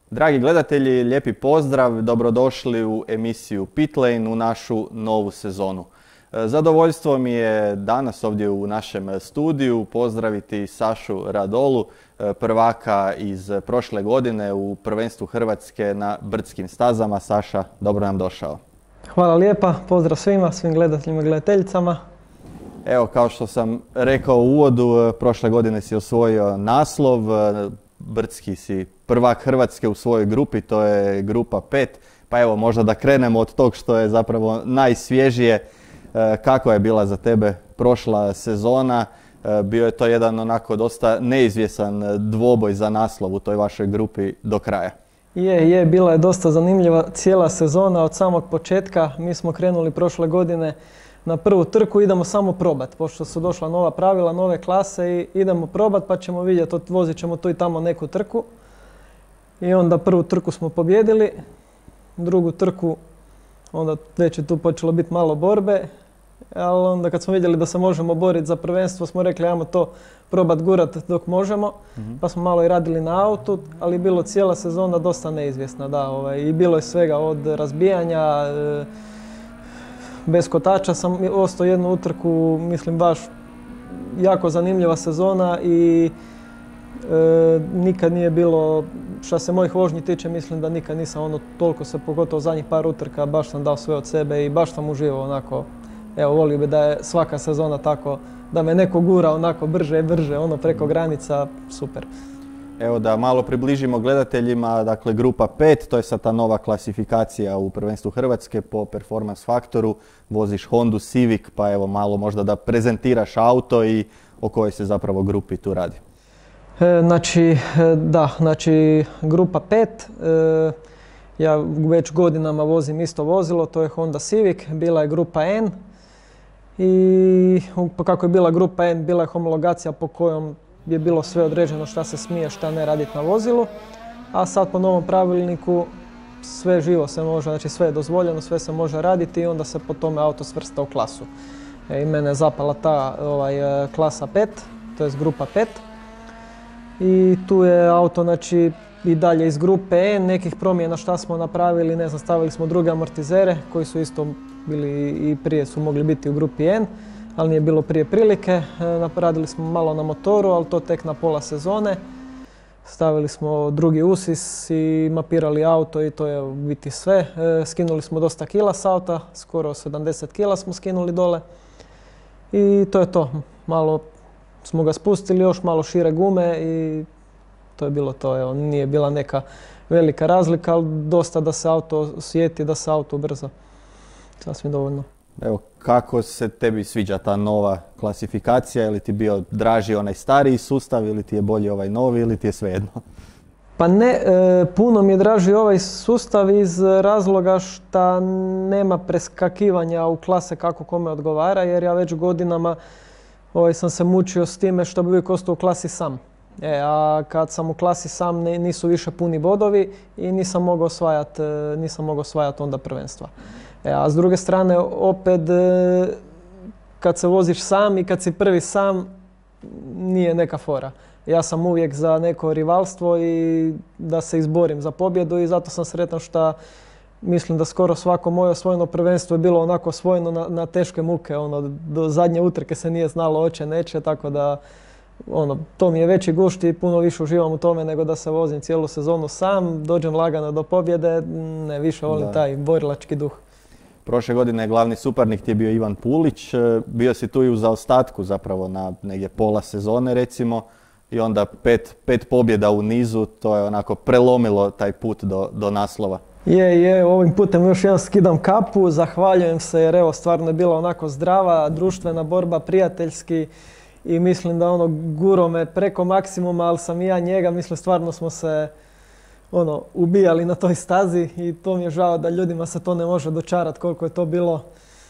Dragi gledatelji, lijepi pozdrav, dobrodošli u emisiju Pitlane u našu novu sezonu. Zadovoljstvo mi je danas ovdje u našem studiju pozdraviti Sašu Radolu, prvaka iz prošle godine u prvenstvu Hrvatske na brdskim stazama. Saša, dobro nam došao. Hvala lijepa, pozdrav svima, svim gledateljima i gledateljicama. Evo, kao što sam rekao u uvodu, prošle godine si osvojio naslov, brdski si prvak Hrvatske u svojoj grupi, to je grupa 5. Pa evo, možda da krenemo od tog što je zapravo najsvježije. Kako je bila za tebe prošla sezona? Bio je to jedan onako dosta neizvjesan dvoboj za naslov u toj vašoj grupi do kraja. Bila je dosta zanimljiva cijela sezona od samog početka. Mi smo krenuli prošle godine na prvu trku, idemo samo probati, pošto su došla nova pravila, nove klase i idemo probati pa ćemo vidjeti, vozit ćemo tu i tamo neku trku. I onda prvu trku smo pobjedili, drugu trku onda već je tu počelo biti malo borbe, ali onda kad smo vidjeli da se možemo boriti za prvenstvo smo rekli ajmo to probati gurat dok možemo, pa smo malo i radili na autu, ali je bilo cijela sezona dosta neizvjesna, i bilo je svega od razbijanja, bez kotača sam ostao jednu utrku, mislim baš jako zanimljiva sezona i nikad nije bilo, što se mojih vožnji tiče, mislim da nikad nisam toliko se, pogotovo zadnjih par utrka, baš sam dao sve od sebe i baš sam uživao onako. Evo, volio bi da je svaka sezona tako, da me neko gura onako brže i brže, preko granica, super. Evo da malo približimo gledateljima, dakle grupa 5, to je sad ta nova klasifikacija u prvenstvu Hrvatske po Performance Faktoru. Voziš Hondu Civic, pa evo malo možda da prezentiraš auto i o kojoj se zapravo grupi tu radi. Znači grupa 5, ja već godinama vozim isto vozilo, to je Honda Civic, bila je grupa N i kako je bila grupa N, bila je homologacija po kojom je bilo sve određeno šta se smije, šta ne raditi na vozilu, a sad po novom pravilniku sve živo se može, znači sve je dozvoljeno, sve se može raditi i onda se po tome auto svrsta u klasu. I mene je zapala ta klasa 5, to je grupa 5. I tu je auto, znači, i dalje iz grupe N, nekih promjena šta smo napravili, ne znam, stavili smo druge amortizere koji su isto bili i prije su mogli biti u grupi N, ali nije bilo prije prilike. Radili smo malo na motoru, ali to tek na pola sezone. Stavili smo drugi usis i mapirali auto i to je u biti sve. Skinuli smo dosta kila s auta, skoro 70 kila smo skinuli dole i to je to. Malo smo ga spustili, još malo šire gume i to je bilo to. Evo, nije bila neka velika razlika, ali dosta da se auto osjeti, da se auto ubrza. Sasvim dovoljno. Evo, kako se tebi sviđa ta nova klasifikacija? Ili ti bio draži onaj stariji sustav ili ti je bolji ovaj novi ili ti je svejedno? Pa ne, puno mi je draži ovaj sustav iz razloga što nema preskakivanja u klase kako kome odgovara, jer ja već godinama sam se mučio s time što bi uvijek ostao u klasi sam. A kad sam u klasi sam nisu više puni bodovi i nisam mogao osvajati onda prvenstva. A s druge strane opet kad se voziš sam i kad si prvi sam nije neka fora. Ja sam uvijek za neko rivalstvo i da se izborim za pobjedu i zato sam sretan što mislim da skoro svako moje osvojeno prvenstvo je bilo onako osvojeno na teške muke. Do zadnje utrke se nije znalo hoće, neće, tako da to mi je veći gušt i puno više uživam u tome nego da se vozim cijelu sezonu sam, dođem lagano do pobjede, ne, više volim taj borilački duh. Prošle godine glavni suparnik ti je bio Ivan Pulić, bio si tu i u zaostatku zapravo na negdje pola sezone recimo i onda pet pobjeda u nizu, to je onako prelomilo taj put do naslova. Ovim putem još jedan skidam kapu, zahvaljujem se jer evo stvarno je bila onako zdrava, društvena borba, prijateljski i mislim da guro me preko maksimuma, ali sam i ja njega, mislim stvarno smo se ubijali na toj stazi i to mi je žao da ljudima se to ne može dočarati koliko je to bilo.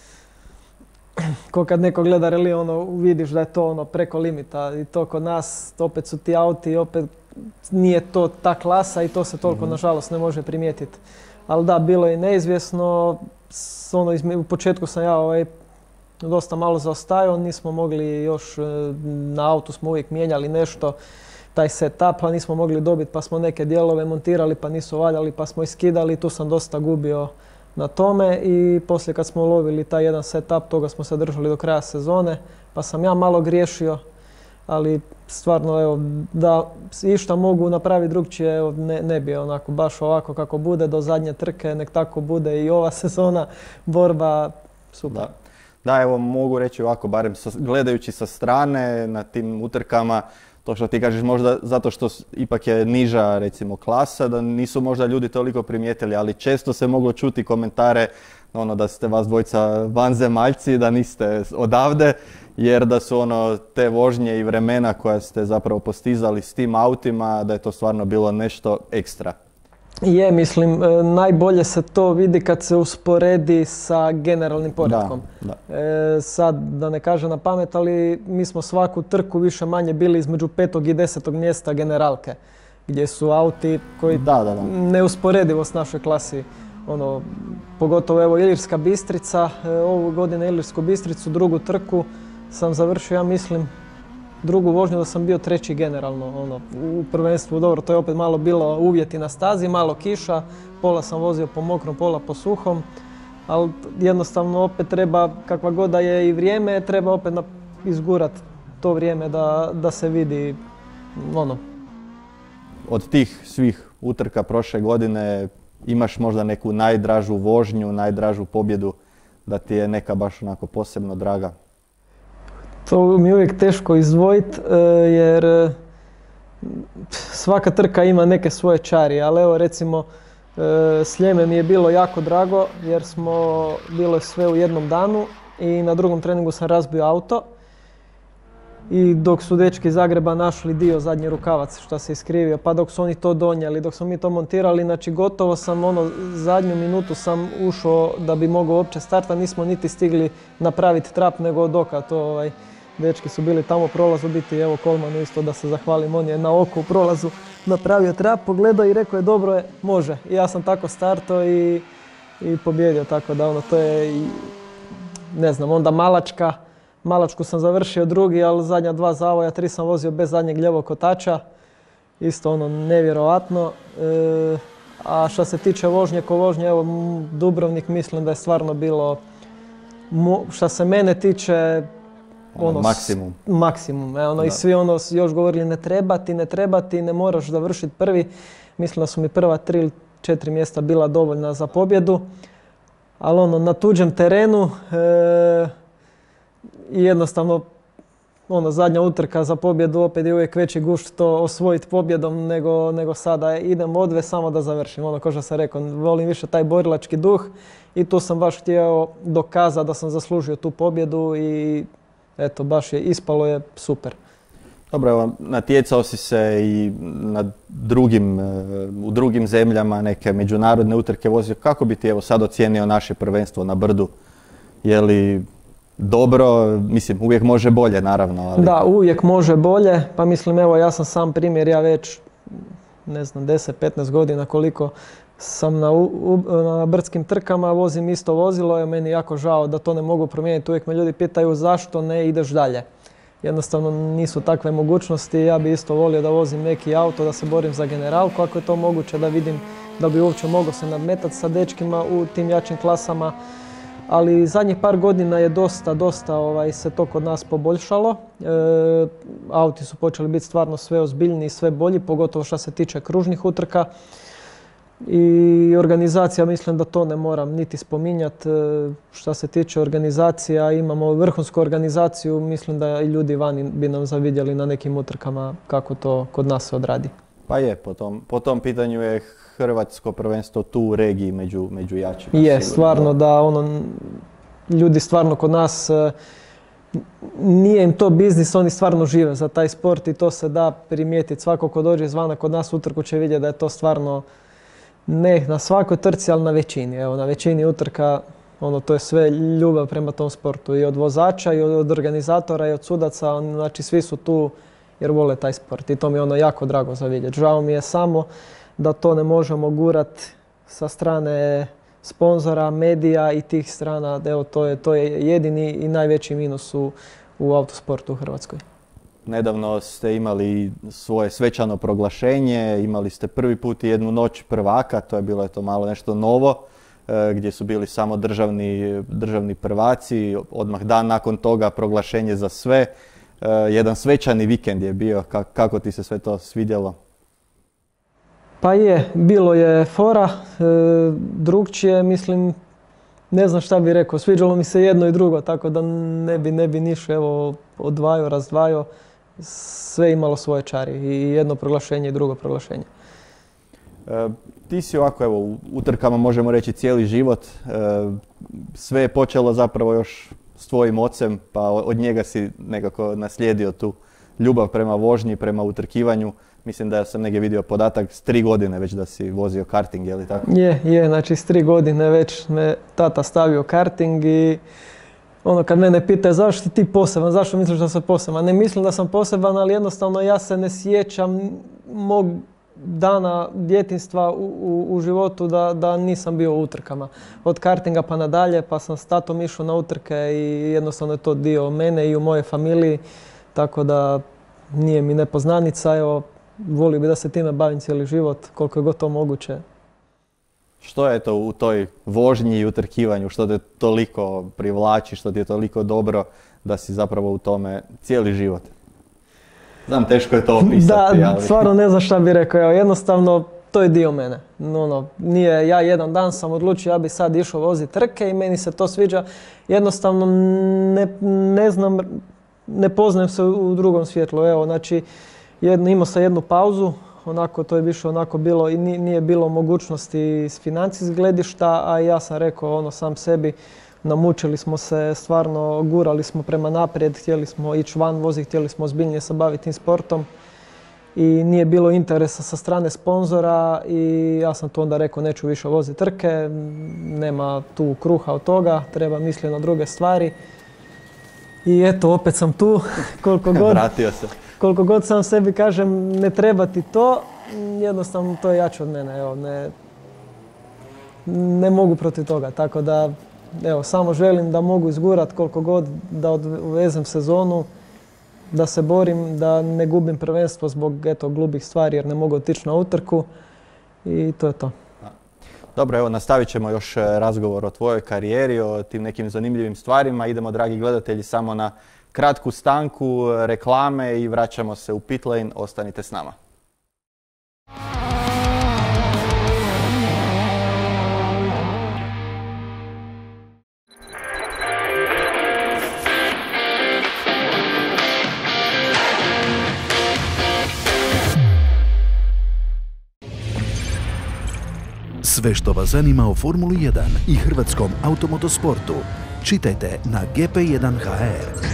Ko kad neko gleda reli, vidiš da je to preko limita i to kod nas, opet su ti auti, opet nije to ta klasa i to se toliko nažalost ne može primijetiti. Ali da, bilo je neizvjesno, u početku sam ja dosta malo zaostajao, nismo mogli još, na autu smo uvijek mijenjali nešto. taj setup, pa nismo mogli dobiti, pa smo neke dijelove montirali, pa nisu valjali, pa smo iskidali, tu sam dosta gubio na tome i poslije kad smo ulovili taj jedan setup, toga smo se držali do kraja sezone, pa sam ja malo griješio, ali stvarno evo, da išta mogu napraviti drugčije, evo, ne bi onako baš ovako kako bude do zadnje trke, nek tako bude i ova sezona, borba, super. Da, evo mogu reći ovako, barem gledajući sa strane na tim utrkama, to što ti kažeš možda zato što ipak je niža recimo klasa, da nisu možda ljudi toliko primijetili, ali često se moglo čuti komentare da ste vas dvojica vanzemaljci, da niste odavde, jer da su te vožnje i vremena koja ste zapravo postizali s tim autima, da je to stvarno bilo nešto ekstra. Je, mislim, najbolje se to vidi kad se usporedi sa generalnim poretkom. Sad, da ne kažem na pamet, ali mi smo svaku trku više manje bili između 5. i 10. mjesta generalke, gdje su auti koji neusporedivo s našoj klasi. Pogotovo evo Ilirska Bistrica, ovu godinu Ilirsku Bistricu, drugu trku sam završio, ja mislim, drugu vožnju da sam bio treći generalno. U prvenstvu, dobro, to je opet malo bilo uvjeti na stazi, malo kiša, pola sam vozio po mokrom, pola po suhom, ali jednostavno opet treba, kakva god da je i vrijeme, treba opet izgurat to vrijeme da se vidi Od tih svih utrka prošle godine imaš možda neku najdražu vožnju, najdražu pobjedu, da ti je neka baš onako posebno draga? To mi je uvijek teško izdvojiti jer svaka trka ima neke svoje čari, ali evo recimo Sljeme mi je bilo jako drago jer bilo je sve u jednom danu i na drugom treningu sam razbio auto i dok su dečki iz Zagreba našli dio zadnji rukavac što se iskrivio, pa dok su oni to donijeli, dok smo mi to montirali, znači gotovo sam zadnju minutu sam ušao da bi mogao uopće starta, nismo niti stigli napraviti trap nego od oka to dečki su bili tamo u prolazu, biti evo Kolmanu isto da se zahvalim, on je na oku u prolazu napravio trap, pogledao i rekao je dobro je, može. I ja sam tako startao i pobjedio, tako da to je, ne znam, onda Malačku sam završio drugi, ali zadnja 2 zavoja, 3 sam vozio bez zadnjeg ljevog kotača, isto nevjerojatno. A što se tiče vožnje ko vožnje, evo Dubrovnik mislim da je stvarno bilo, što se mene tiče, maksimum. Maksimum. I svi još govorili ne trebati, ne moraš završiti prvi. Mislim da su mi prva 3 ili 4 mjesta bila dovoljna za pobjedu. Ali na tuđem terenu i jednostavno zadnja utrka za pobjedu opet je uvijek veći gušt to osvojiti pobjedom nego sada idem odve samo da završim. Kao što sam rekao, volim više taj borilački duh i tu sam baš htio dokazati da sam zaslužio tu pobjedu i eto, baš je ispalo je super. Dobro, evo, natjecao si se i u drugim zemljama, neke međunarodne utrke vozio. Kako bi ti evo sad ocijenio naše prvenstvo na Brdu? Je li dobro? Mislim, uvijek može bolje, naravno. Ali... Da, uvijek može bolje. Pa mislim, evo, ja sam sam primjer, ja već, ne znam, 10-15 godina koliko sam na brdskim trkama, vozim isto vozilo i meni jako žao da to ne mogu promijeniti. Uvijek me ljudi pitaju zašto ne ideš dalje. Jednostavno nisu takve mogućnosti. Ja bi isto volio da vozim neki auto, da se borim za generalku ako je to moguće, da vidim da bi uopće mogao se nadmetati sa dečkima u tim jačim klasama. Ali zadnjih par godina je dosta se to kod nas poboljšalo. Auti su počeli biti stvarno sve ozbiljniji i sve bolji, pogotovo što se tiče kružnih utrka. I organizacija, mislim da to ne moram niti spominjati. Što se tiče organizacija, imamo vrhunsku organizaciju, mislim da i ljudi vani bi nam zavidjeli na nekim utrkama kako to kod nas se odradi. Pa je, po tom pitanju je hrvatsko prvenstvo tu u regiji među jačima. Je, stvarno da ljudi stvarno kod nas, nije im to biznis, oni stvarno žive za taj sport i to se da primijetiti. Svako ko dođe izvana kod nas utrku će vidjeti da je to stvarno, ne na svakoj trci, ali na većini. Evo, na većini utrka to je sve ljubav prema tom sportu. I od vozača, i od organizatora, i od sudaca. Znači svi su tu jer vole taj sport. I to mi je jako drago za vidjeti. Žao mi je samo da to ne možemo gurati sa strane sponzora, medija i tih strana. Evo, to je jedini i najveći minus u autosportu u Hrvatskoj. nedavno ste imali svoje svečano proglašenje, imali ste prvi put jednu noć prvaka, to je bilo malo nešto novo, gdje su bili samo državni prvaci, odmah dan nakon toga proglašenje za sve. Jedan svečani vikend je bio, kako ti se sve to svidjelo? Pa bilo je fora, drugčije, mislim, ne znam šta bih rekao, sviđalo mi se jedno i drugo, tako da ne bi ništa odvajao, razdvajao, sve imalo svoje čari, i jedno proglašenje i drugo proglašenje. Ti si ovako, u utrkama možemo reći cijeli život, sve je počelo zapravo još s tvojim ocem, pa od njega si nekako naslijedio tu ljubav prema vožnji, prema utrkivanju. Mislim da sam negdje vidio podatak s 3 godine već da si vozio karting, je li tako? Znači s 3 godine već me tata stavio karting i kad mene pitaju zašto si ti poseban, zašto misliš da sam poseban? Ne mislim da sam poseban, ali jednostavno ja se ne sjećam mog dana djetinjstva u životu da nisam bio u utrkama. Od kartinga pa nadalje, pa sam s tatom išao na utrke i jednostavno je to dio mene i u mojoj familiji, tako da nije mi nepoznanica. Evo, volio bi da se time bavim cijeli život, koliko je god to moguće. Što je to u toj vožnji i utrkivanju, što te toliko privlači, što ti je toliko dobro da si zapravo u tome cijeli život? Znam, teško je to opisati. Da, stvarno ne znam šta bih rekao. Evo, jednostavno, to je dio mene. Nije ja jedan dan sam odlučio ja bi sad išao voziti trke i meni se to sviđa. Jednostavno ne znam, ne poznajem se u drugom svjetlu. Evo, znači, imao sam jednu pauzu, to je više bilo i nije bilo mogućnosti s financijskog gledišta, a ja sam rekao sam sebi, namučili smo se, stvarno gurali smo prema naprijed, htjeli smo ići van voziti, htjeli smo ozbiljnije se baviti tim sportom i nije bilo interesa sa strane sponzora i ja sam tu onda rekao neću više voziti trke, nema tu kruha od toga, treba misliti na druge stvari i eto opet sam tu, Vratio se. Koliko god sam sebi kažem ne treba ti to, jednostavno to je jače od mene, evo, ne mogu protiv toga, tako da evo, samo želim da mogu izgurat koliko god, da odvezem sezonu, da se borim, da ne gubim prvenstvo zbog glupih stvari jer ne mogu otići na utrku i to je to. Dobro, evo nastavit ćemo još razgovor o tvojoj karijeri, o tim nekim zanimljivim stvarima. Idemo, dragi gledatelji, samo na kratku stanku, reklame i vraćamo se u Pit Lane. Ostanite s nama. Sve što vas zanima o Formuli 1 i hrvatskom automotosportu čitajte na GP1.hr.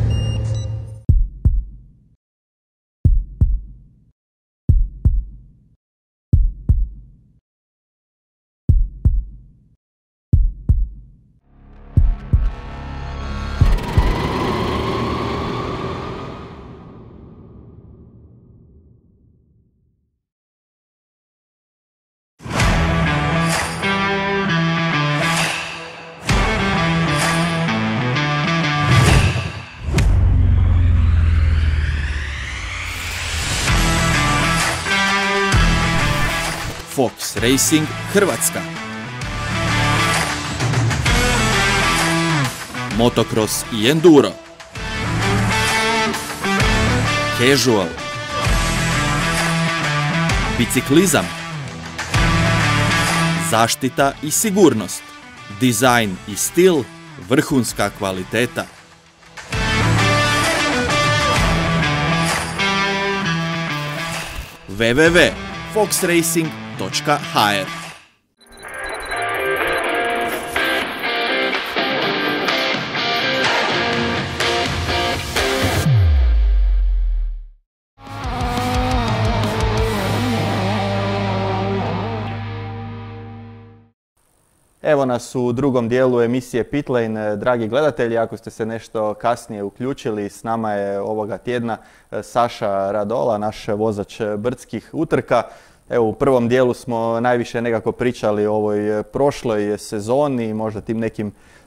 Fox Racing Hrvatska. Motocross i enduro. Casual. Biciklizam. Zaštita i sigurnost. Dizajn i stil, vrhunska kvaliteta. www.foxracing.hr. Evo nas u drugom dijelu emisije Pit Lane. Dragi gledatelji, ako ste se nešto kasnije uključili, s nama je ovoga tjedna Saša Radola, naš vozač brdskih utrka. Evo, u prvom dijelu smo najviše nekako pričali o ovoj prošloj sezoni, možda tim nekim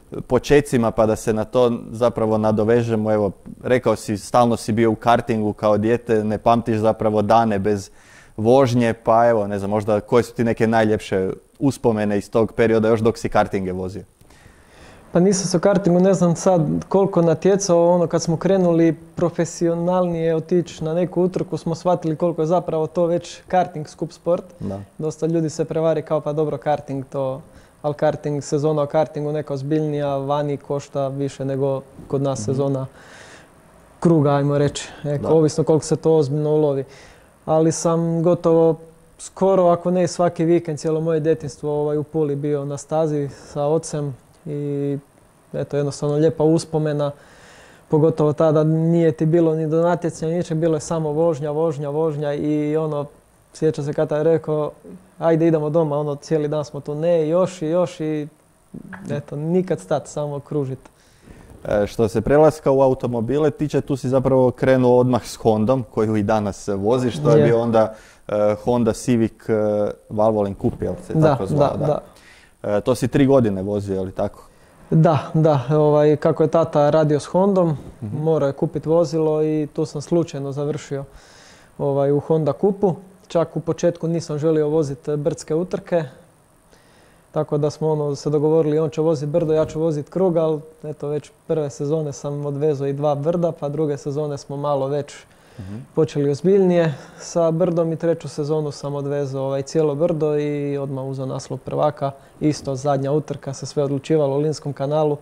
počecima pa da se na to zapravo nadovežemo. Evo, rekao si, stalno si bio u kartingu kao dijete, ne pamtiš zapravo dane bez vožnje, pa evo, ne znam, možda koje su ti neke najljepše uspomene iz tog perioda još dok si kartinge vozio? Pa nisam se u kartingu, ne znam sad koliko natjecao, kad smo krenuli profesionalnije otići na neku utrku smo shvatili koliko je zapravo to već karting skup sport. Da. Dosta ljudi se prevari kao pa dobro karting to, ali karting, sezona o kartingu neka ozbiljnija, vani košta više nego kod nas sezona kruga, ajmo reći, ovisno koliko se to ozbiljno ulovi. Ali sam gotovo skoro, ako ne svaki vikend, cijelo moje djetinjstvo u Puli bio na stazi sa ocem. I eto, jednostavno lijepa uspomena, pogotovo tada nije ti bilo ni do natjecanja, ničeg, bilo je samo vožnja i sjeća se kada je rekao ajde idemo doma, cijeli dan smo tu, ne, još i eto, nikad stati, samo kružiti. Što se prelaska u automobile tiče, tu si zapravo krenuo odmah s Hondom, koju i danas voziš, to je bio onda Honda Civic Valvoline Coupe, jel se tako zvao? Da. To si 3 godine vozio, je li tako? Da. Kako je tata radio s Hondom, morao je kupiti vozilo i tu sam slučajno završio u Honda Coupu. Čak u početku nisam želio voziti brdske utrke, tako da smo se dogovorili, on će voziti brdo, ja ću voziti krug, ali eto, već prve sezone sam odvezao i 2 brda, pa druge sezone smo malo već počeli ozbiljnije sa brdom i 3. sezonu sam odvezao cijelo brdo i odmah uzeo naslov prvaka. Isto zadnja utrka, se sve odlučivalo u Linskom kanalu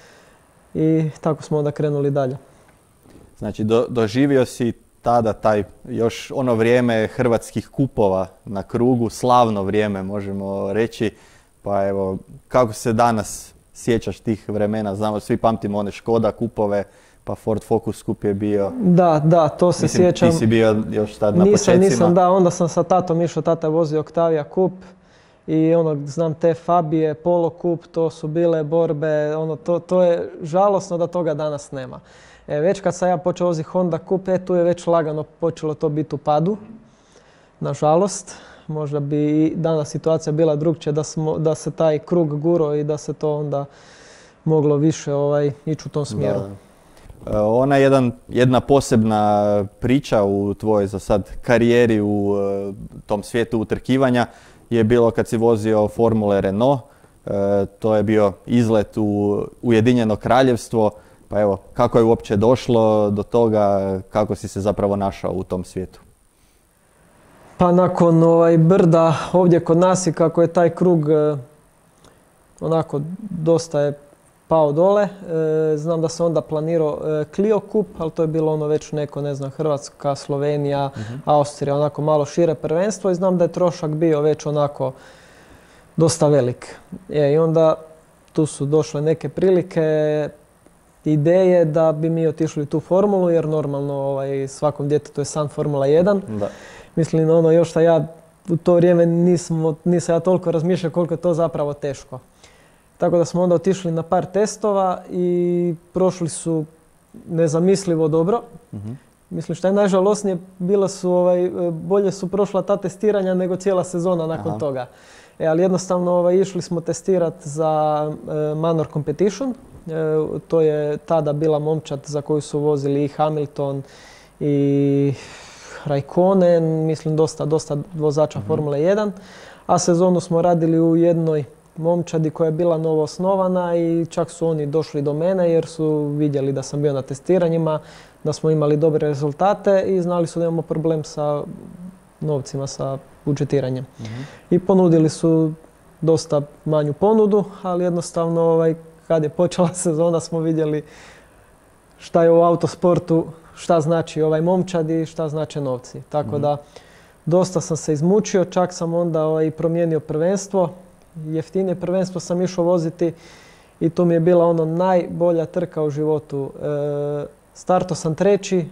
i tako smo onda krenuli dalje. Znači doživio si tada taj još ono vrijeme hrvatskih kupova na krugu, slavno vrijeme možemo reći, pa evo kako se danas sjećaš tih vremena, znamo svi pamtimo one Škoda kupove, pa Ford Focus Cup je bio. Da, to se sjećam. Ti si bio još tad na početcima. Nisam, onda sam sa tatom išao, tata je vozio Octavia Cup i znam te Fabije, Polo Cup, to su bile borbe, to je žalosno da toga danas nema. Već kad sam ja počeo voziti Honda Cup, tu je već lagano počelo to biti u padu, nažalost. Možda bi i danas situacija bila drugčija da se taj krug gurao i da se to onda moglo više ići u tom smjeru. Ona jedna posebna priča u tvojoj za sad karijeri u tom svijetu utrkivanja je bilo kad si vozio Formule Renault. To je bio izlet u Ujedinjeno Kraljevstvo. Pa evo, kako je uopće došlo do toga, kako si se zapravo našao u tom svijetu? Pa nakon brda ovdje kod nas i kako je taj krug onako dosta je pao dole. Znam da se onda planirao Clio Cup, ali to je bilo već neko, ne znam, Hrvatska, Slovenija, Austrija, onako malo šire prvenstvo i znam da je trošak bio već onako dosta velik. I onda tu su došle neke prilike, ideje da bi mi otišli tu formulu, jer normalno svakom djetetu je san Formula 1. Da. Mislim, još da ja u to vrijeme nisam ja toliko razmišljao koliko je to zapravo teško. Tako da smo onda otišli na par testova i prošli su nezamislivo dobro. Mislim, što je najžalosnije, bolje su prošla ta testiranja nego cijela sezona nakon toga. Ali jednostavno išli smo testirati za Manor Competition. To je tada bila momčad za koju su vozili i Hamilton i Raikkonen, mislim dosta vozača Formule 1. A sezonu smo radili u jednoj momčadi koja je bila novo osnovana i čak su oni došli do mene jer su vidjeli da sam bio na testiranjima, da smo imali dobre rezultate i znali su da imamo problem sa novcima, sa budžetiranjem. I ponudili su dosta manju ponudu, ali jednostavno kad je počela sezona smo vidjeli šta je u autosportu, šta znači momčad i šta znače novci. Tako da dosta sam se izmučio, čak sam onda i promijenio prvenstvo. Jeftinije prvenstvo sam išao voziti i to mi je bila najbolja trka u životu. Startao sam 3.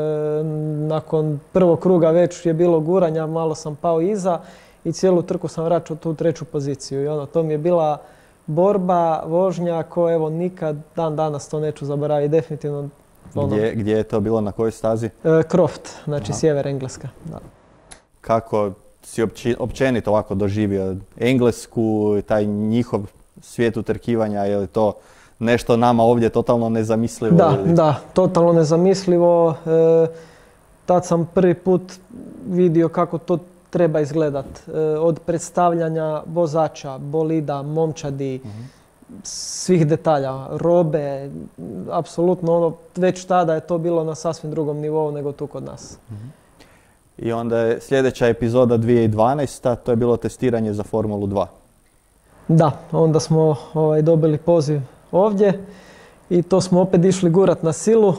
Nakon prvog kruga već je bilo guranja, malo sam pao iza i cijelu trku sam vraćao tu 3. poziciju. I to mi je bila borba, vožnja koju nikad dan danas to neću zaboraviti, definitivno. Gdje je to bilo, na kojoj stazi? Croft, znači sjever Engleska. Da. Kako si općenito ovako doživio Englesku, taj njihov svijet utrkivanja, je li to nešto nama ovdje totalno nezamislivo. Da, totalno nezamislivo. Tad sam prvi put vidio kako to treba izgledat. Od predstavljanja vozača, bolida, momčadi, svih detalja, robe, apsolutno već tada je to bilo na sasvim drugom nivou nego tu kod nas. I onda je sljedeća epizoda 2012. To je bilo testiranje za Formulu 2. Da, onda smo dobili poziv ovdje i to smo opet išli gurat na silu.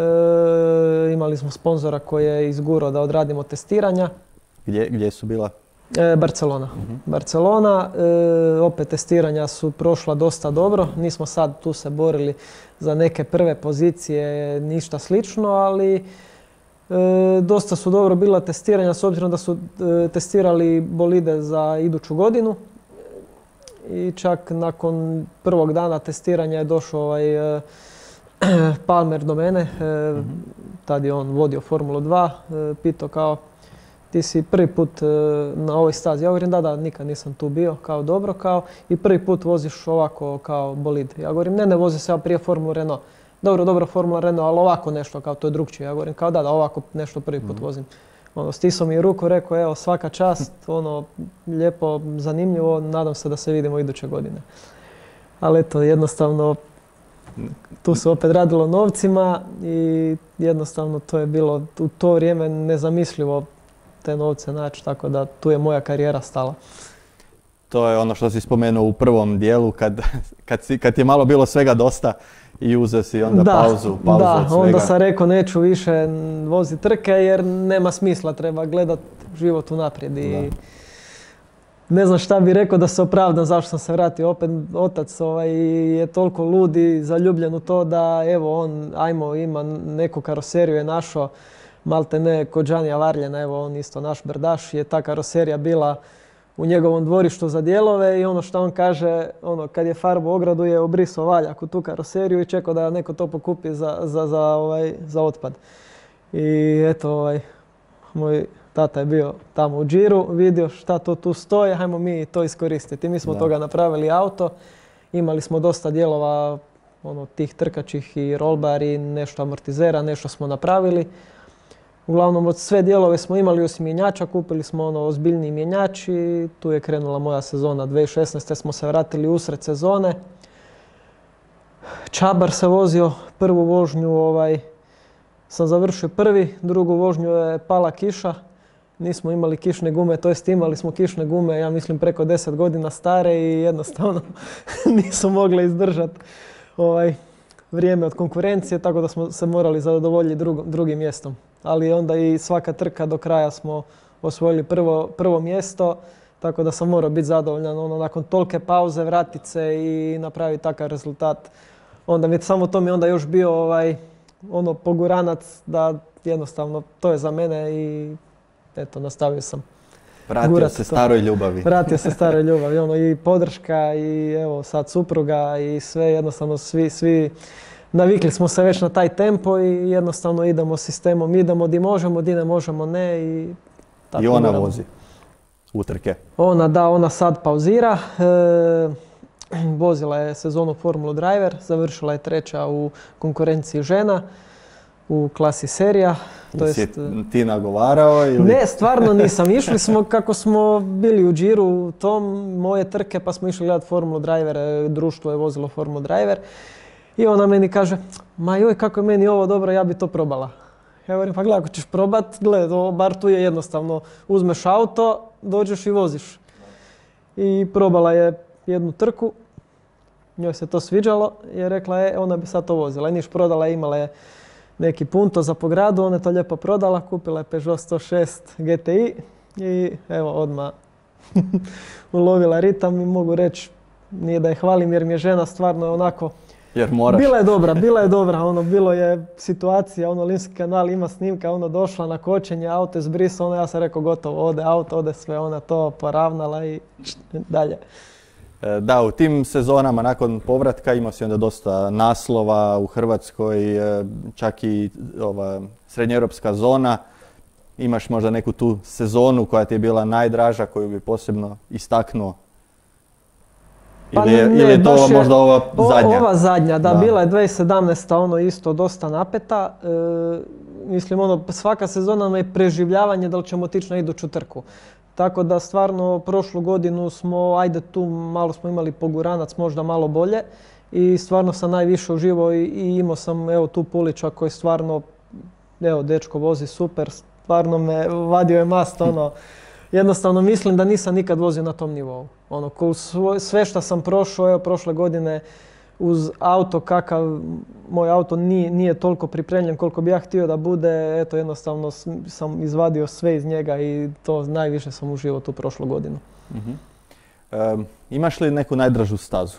Imali smo sponzora koji je izgurao da odradimo testiranja. Gdje su bila? Barcelona. Barcelona, opet testiranja su prošla dosta dobro. Nismo sad tu se borili za neke prve pozicije, ništa slično, ali dosta su dobro bila testiranja s obzirom da su testirali bolide za iduću godinu. I čak nakon prvog dana testiranja je došao Palmer do mene, tad je on vodio Formulu 2, pitao kao ti si prvi put na ovoj stazi. Ja govorim da, nikad nisam tu bio, kao dobro, kao i prvi put voziš ovako kao bolid. Ja govorim ne vozi se ja prije Formulu Renault. Dobro, Formula Renault, ali ovako nešto, kao to je drugčije. Ja govorim kao da, ovako nešto prvi put vozim. Stisao mi je ruku, rekao evo svaka čast, lijepo, zanimljivo, nadam se da se vidimo iduće godine. Ali eto, jednostavno, tu se opet radilo novcima i jednostavno to je bilo u to vrijeme nezamislivo te novce naći, tako da tu je moja karijera stala. To je ono što si spomenuo u prvom dijelu, kad je malo bilo svega dosta i uzeo si onda pauzu od svega. Da, onda sam rekao neću više voziti trke jer nema smisla, treba gledati život unaprijed i ne znam šta bi rekao da se opravdam zašto sam se vratio. Opet otac je toliko lud i zaljubljen u to da evo on ima neku karoseriju je našao, malte ne kod Giannia Varljena, evo on isto naš brdaš, je ta karoserija bila u njegovom dvorištu za dijelove i ono što on kaže, kad je farbu ogradu je obrisao valjak u tu karoseriju i čekao da neko to pokupi za otpad. I eto, moj tata je bio tamo u džiru, vidio šta to tu stoji, hajmo mi to iskoristiti. Mi smo toga napravili auto, imali smo dosta dijelova tih trkačih i rollbar i nešto amortizera, nešto smo napravili. Uglavnom, od sve dijelove smo imali osim mjenjača, kupili smo ozbiljniji mjenjač i tu je krenula moja sezona. 2016. smo se vratili usred sezone. Čabar se vozio, prvu vožnju sam završio prvi, drugu vožnju je pala kiša. Nismo imali kišne gume, to jest imali smo kišne gume, ja mislim preko 10 godina stare i jednostavno nisu mogle izdržati vrijeme od konkurencije, tako da smo se morali zadovoljiti drugim mjestom. Ali onda i svaka trka do kraja smo osvojili prvo mjesto, tako da sam morao biti zadovoljan. Nakon tolike pauze vratiti se i napraviti takav rezultat. Onda mi samo to mi onda još bio poguranac da jednostavno to je za mene i eto, nastavio sam. Vratio se staroj ljubavi. Vratio se staroj ljubavi, i podrška i evo sad supruga i sve jednostavno svi navikli smo se već na taj tempo i jednostavno idemo sistemom, idemo di možemo, di ne možemo ne i tako. I ona vozi utrke? Ona sad pauzira. Vozila je sezonu Formulu Driver, završila je 3. u konkurenciji žena u klasi serija. Jesi ti nagovarao ili? Ne, stvarno nisam. Išli smo kako smo bili u džiru tom moje trke pa smo išli gledati Formulu Driver, društvo je vozilo Formulu Driver. I ona meni kaže, ma joj kako je meni ovo dobro, ja bi to probala. Ja govorim, pa gledaj, ako ćeš probat, gledaj, bar tu je jednostavno. Uzmeš auto, dođeš i voziš. I probala je jednu trku, njoj se to sviđalo i je rekla, ona bi sad to vozila. I niš prodala, imala je neki punto za po gradu, ona je to lijepo prodala, kupila je Peugeot 106 GTI i evo odmah ulovila ritam i mogu reći, nije da je hvalim jer mi je žena stvarno onako. Jer moraš. Bila je dobra, bilo je situacija, Limski kanal ima snimka, došla na kočenje, auto je zbrisao, ja sam rekao gotovo, ode auto, ode sve, ona to poravnala i dalje. Da, u tim sezonama nakon povratka imao si onda dosta naslova u Hrvatskoj, čak i srednjoeuropska zona. Imaš možda neku tu sezonu koja ti je bila najdraža, koju bi posebno istaknuo? Pa ili je to baš možda ova zadnja? Ova zadnja, da, bila je 2017. ono isto dosta napeta. Mislim, svaka sezona nam je preživljavanje da li ćemo otići na iduću trku. Tako da stvarno prošlu godinu smo, ajde tu malo smo imali poguranac, možda malo bolje. I stvarno sam najviše uživao i imao sam evo tu Pulića koji stvarno, evo dečko vozi super, stvarno me vadio je mast jednostavno mislim da nisam nikad vozio na tom nivou. Sve što sam prošao, evo prošle godine uz auto kakav, moj auto nije toliko pripremljen koliko bi ja htio da bude, eto jednostavno sam izvadio sve iz njega i to najviše sam uživao tu prošlu godinu. Imaš li neku najdražu stazu?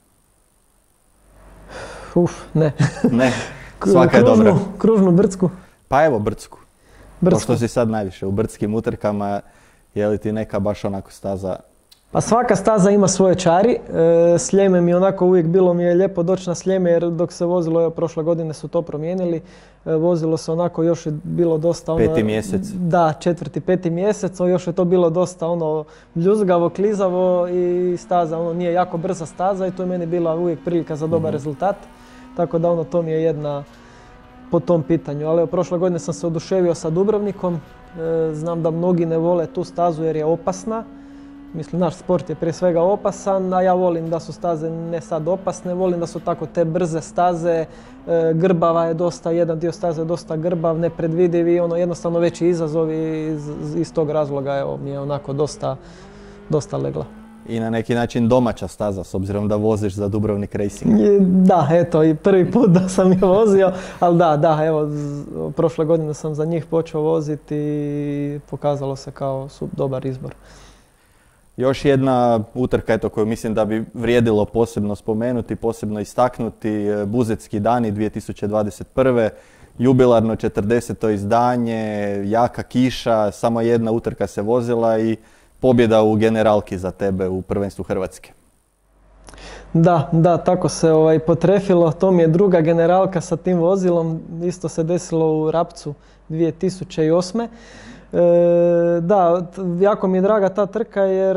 Ne. Ne, svaka je dobra. Kružnu, brdsku. Pa evo brdsku. Pošto si sad najviše u brdskim utrkama, je li ti neka baš onako staza? Pa svaka staza ima svoje čari. Sljeme mi onako uvijek bilo mi je lijepo doći na Sljeme jer dok se vozilo, evo prošle godine su to promijenili. Vozilo se onako, još je bilo dosta Peti mjesec. Da, 4., 5. mjesec, još je to bilo dosta bljuzgavo, klizavo i staza, nije jako brza staza i to je meni bila uvijek prilika za dobar rezultat. Tako da to mi je jedna po tom pitanju. Ali prošle godine sam se oduševio sa Dubrovnikom. Znam da mnogi ne vole tu stazu jer je opasna. Mislim, naš sport je prije svega opasan, a ja volim da su staze ne sad opasne, volim da su tako te brze staze, grbava je dosta, jedan dio staze je dosta grbav, nepredvidiv i jednostavno veći izazov i iz tog razloga evo mi je onako dosta legla. I na neki način domaća staza, s obzirom da voziš za Dubrovnik Racing. Da, eto, i prvi put da sam je vozio, ali da, evo, prošle godine sam za njih počeo voziti i pokazalo se kao dobar izbor. Još jedna utrka koju mislim da bi vrijedilo posebno spomenuti, posebno istaknuti, Buzetski dani 2021. Jubilarno 40. izdanje, jaka kiša, samo jedna utrka se vozila i pobjeda u generalki za tebe u prvenstvu Hrvatske. Da, tako se potrefilo. To mi je druga generalka sa tim vozilom. Isto se desilo u Rapcu 2008. Da, jako mi je draga ta trka jer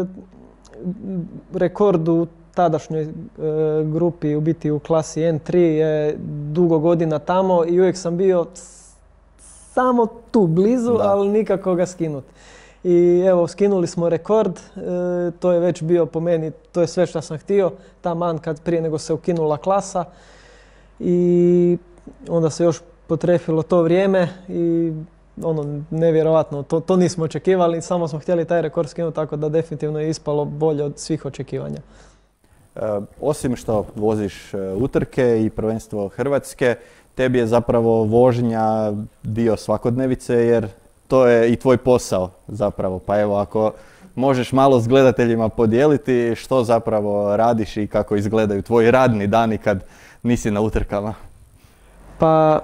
rekord u tadašnjoj grupi, u biti u klasi N3 je dugo godina tamo i uvijek sam bio samo tu blizu, ali nikako ga skinut. I evo, skinuli smo rekord, to je već bio po meni, to je sve što sam htio, taman kad prije nego se ukinula klasa. I onda se još potrefilo to vrijeme i nevjerojatno, to nismo očekivali, samo smo htjeli taj rekord skinuti, tako da definitivno je ispalo bolje od svih očekivanja. Osim što voziš utrke i prvenstvo Hrvatske, tebi je zapravo vožnja dio svakodnevice jer to je i tvoj posao zapravo. Pa evo, ako možeš malo s gledateljima podijeliti što zapravo radiš i kako izgledaju tvoji radni dani kad nisi na utrkama. Pa,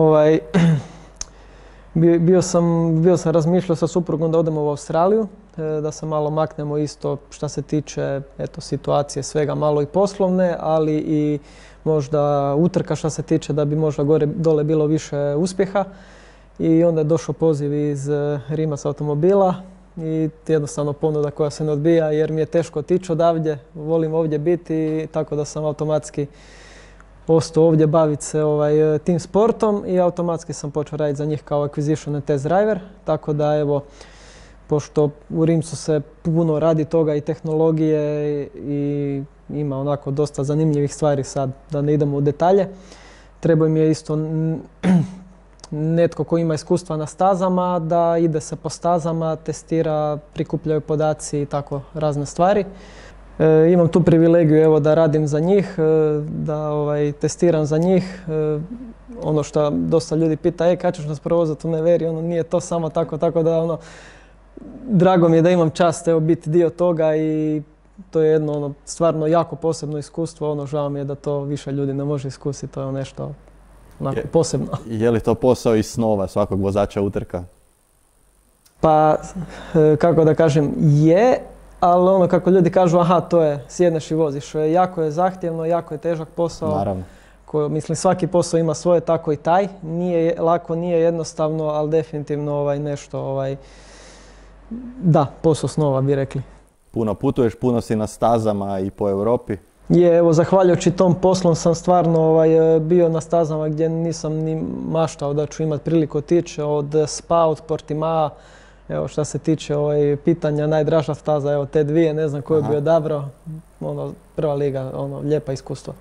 bio sam razmišljao sa suprugom da odemo u Australiju, da se malo maknemo isto što se tiče situacije svega malo i poslovne, ali i možda utrka što se tiče da bi možda gore dole bilo više uspjeha. I onda je došao poziv iz Rimac automobila i jednostavno ponuda koja se ne odbija jer mi je teško otići odavdje, volim ovdje biti, tako da sam automatski ostao ovdje baviti se tim sportom i automatski sam počeo raditi za njih kao acquisition and test driver, tako da evo, pošto u Rimcu se puno radi toga i tehnologije i ima onako dosta zanimljivih stvari sad, da ne idemo u detalje, treba mi je isto netko ko ima iskustva na stazama, da ide se po stazama, testira, prikupljaju podaci i tako razne stvari. Imam tu privilegiju evo, da radim za njih, da testiram za njih. Ono što dosta ljudi pita, kad ćeš nas provozati u Neveri, nije to samo tako da drago mi je da imam čast evo, biti dio toga i to je jedno stvarno jako posebno iskustvo, žao mi je da to više ljudi ne može iskusiti, to je nešto onako posebno. Je li to posao iz snova svakog vozača utrka? Pa, kako da kažem, je, ali kako ljudi kažu, to je, sjedneš i voziš. Jako je zahtjevno, jako je težak posao. Naravno. Mislim, svaki posao ima svoje, tako i taj. Nije lako, nije jednostavno, ali definitivno nešto, da, posao snova bi rekli. puno putuješ, puno si na stazama i po Europi. Je, evo, zahvaljujući tom poslom sam stvarno bio na stazama gdje nisam ni maštao da ću imati priliku otići, od Spa, od Portimaa. Evo, što se tiče pitanja, najdraža staza, evo, te dvije, ne znam koju bi odabrao. Prva liga, lijepa iskustva.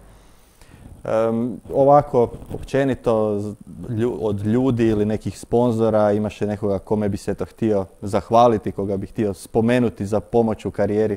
Ovako, općenito, od ljudi ili nekih sponzora, imaš li nekoga kome bi se to htio zahvaliti, koga bi htio spomenuti za pomoć u karijeri?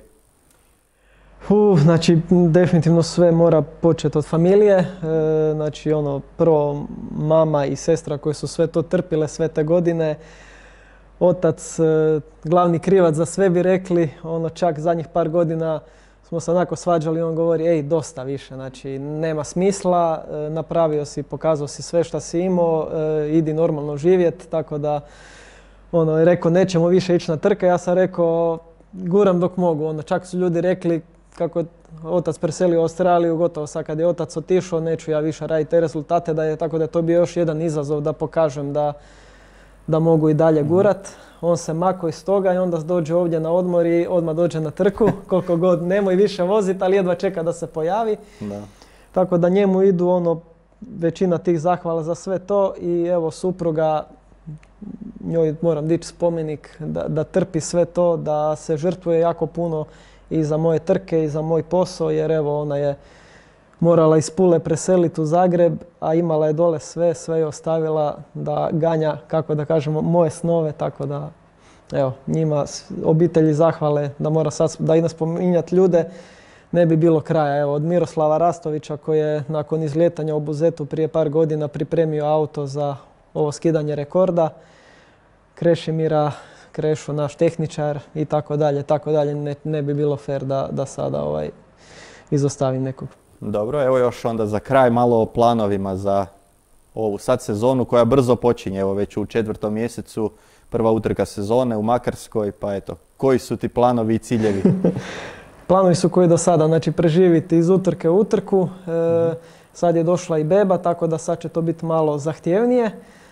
Znači, definitivno sve mora početi od familije. Znači, prvo mama i sestra koji su sve to trpile sve te godine. Otac, glavni krivac za sve bi rekli, čak zadnjih par godina smo se onako svađali, on govori, ej, dosta više, znači nema smisla, napravio si, pokazao si sve što si imao, idi normalno živjeti, tako da je rekao nećemo više ići na trke, ja sam rekao guram dok mogu, čak su ljudi rekli kako je otac preselio u Australiju, gotovo sad kad je otac otišao, neću ja više raditi te rezultate, tako da je to bio još jedan izazov da pokažem da mogu i dalje gurat. On se mako iz toga i onda dođe ovdje na odmor i odmah dođe na trku, koliko god nemoj više voziti, ali jedva čeka da se pojavi. Da. Tako da njemu idu većina tih zahvala za sve to i evo supruga, njoj moram dići spomenik da trpi sve to, da se žrtvuje jako puno i za moje trke i za moj posao, jer evo ona je morala iz Pule preseliti u Zagreb, a imala je dole sve je ostavila da ganja, kako da kažemo, moje snove, tako da evo, njima obitelji zahvale, da mora sad da idem spominjati ljude, ne bi bilo kraja. Evo, od Miroslava Rastovića koji je nakon izlijetanja u Buzetu prije par godina pripremio auto za ovo skidanje rekorda, Krešimira, Krešo, naš tehničar i tako dalje, ne bi bilo fair da sada izostavim nekog. Dobro, evo još onda za kraj malo o planovima za ovu sad sezonu koja brzo počinje, evo već u 4. mjesecu, prva utrka sezone u Makarskoj, pa eto, koji su ti planovi i ciljevi? Planovi su koji do sada, znači preživiti iz utrke u utrku, sad je došla i beba, tako da sad će to biti malo zahtjevnije.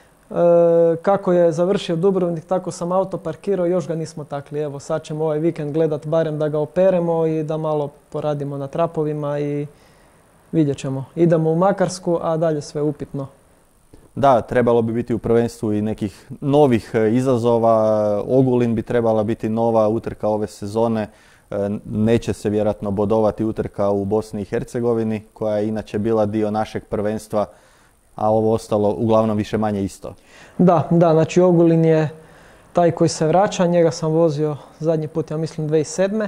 Kako je završio Dubrovnik, tako sam auto parkirao, još ga nismo takli. Evo, sad ćemo ovaj vikend gledat barem da ga operemo i da malo poradimo na trapovima i vidjet ćemo. Idemo u Makarsku, a dalje sve upitno. Da, trebalo bi biti u prvenstvu i nekih novih izazova. Ogulin bi trebala biti nova utrka ove sezone. Neće se vjerojatno bodovati utrka u Bosni i Hercegovini, koja je inače bila dio našeg prvenstva, a ovo ostalo uglavnom više manje isto. Da, znači Ogulin je taj koji se vraća, njega sam vozio zadnji put, ja mislim 2007.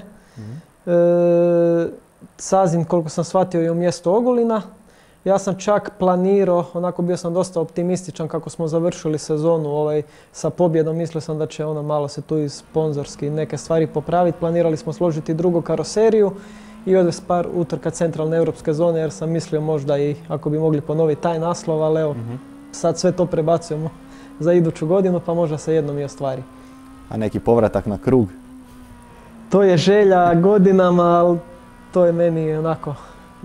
Sazin, koliko sam shvatio, je u mjestu Ogulina. Ja sam čak planirao, onako bio sam dosta optimističan kako smo završili sezonu sa pobjedom. Mislio sam da će malo se tu i sponzorski neke stvari popraviti. Planirali smo složiti drugu karoseriju i odvesti par utrka centralne europske zone, jer sam mislio možda i ako bi mogli ponoviti taj naslov, ali evo, sad sve to prebacujemo za iduću godinu, pa možda se jednom i ostvari. A neki povratak na krug? To je želja godinama, ali to je meni onako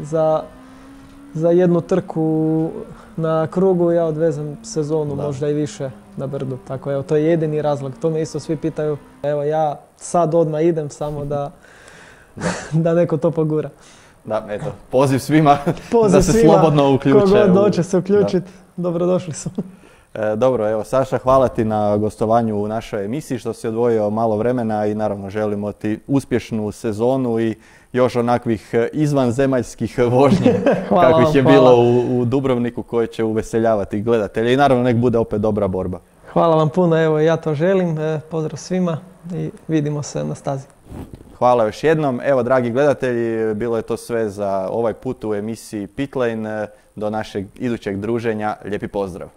za jednu trku na krugu ja odvezem sezonu, možda i više na brdu. Tako evo, to je jedini razlog. To me isto svi pitaju. Evo, ja sad odmah idem samo da neko to pogura. Da, eto, poziv svima da se slobodno uključe. Kogod doće se uključiti, dobrodošli su. Dobro, evo Saša, hvala ti na gostovanju u našoj emisiji, što si odvojio malo vremena i naravno želimo ti uspješnu sezonu i još onakvih izvanzemaljskih vožnji kakvih je bilo u Dubrovniku, koje će uveseljavati gledatelje i naravno nek bude opet dobra borba. Hvala vam puno, evo ja to želim, pozdrav svima i vidimo se na stazi. Hvala još jednom. Evo, dragi gledatelji, bilo je to sve za ovaj put u emisiji Pitlane. Do našeg idućeg druženja, lijepi pozdrav.